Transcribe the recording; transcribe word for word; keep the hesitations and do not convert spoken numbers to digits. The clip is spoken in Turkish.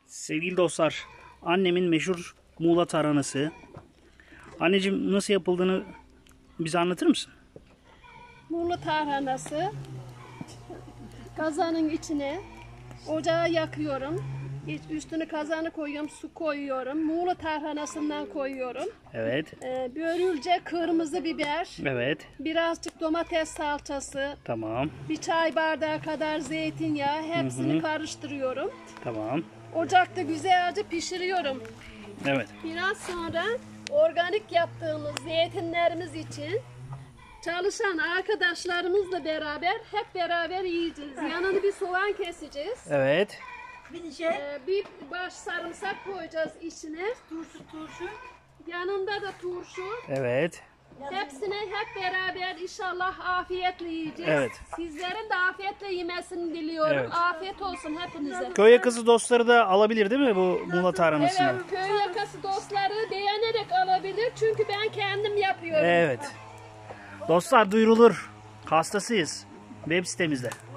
Sevgili dostlar, annemin meşhur Muğla tarhanası. Anneciğim, nasıl yapıldığını bize anlatır mısın? Muğla tarhanası. Kazanın içine ocağı yakıyorum. Üstüne kazanı koyuyorum, su koyuyorum. Muğla tarhanasından koyuyorum. Evet. Ee, börülce kırmızı biber. Evet. Birazcık domates salçası. Tamam. Bir çay bardağı kadar zeytinyağı. Hepsini Hı hı. karıştırıyorum. Tamam. Ocakta güzelce pişiriyorum. Evet. Biraz sonra organik yaptığımız zeytinlerimiz için çalışan arkadaşlarımızla beraber hep beraber yiyeceğiz. Yanına bir soğan keseceğiz. Evet. Bir şey. Ee, bir baş sarımsak koyacağız içine. Turşu turşu. Yanında da turşu. Evet. Hepsini hep beraber inşallah afiyetle yiyeceğiz. Evet. Sizlerin de afiyetle yemesini diliyorum. Evet. Afiyet olsun hepinize. Köy yakası dostları da alabilir değil mi bu Muğla tarhanasını? Evet, köy yakası dostları beğenerek alabilir. Çünkü ben kendim yapıyorum. Evet. Dostlar, duyurulur. Hastasıyız. Web sitemizde.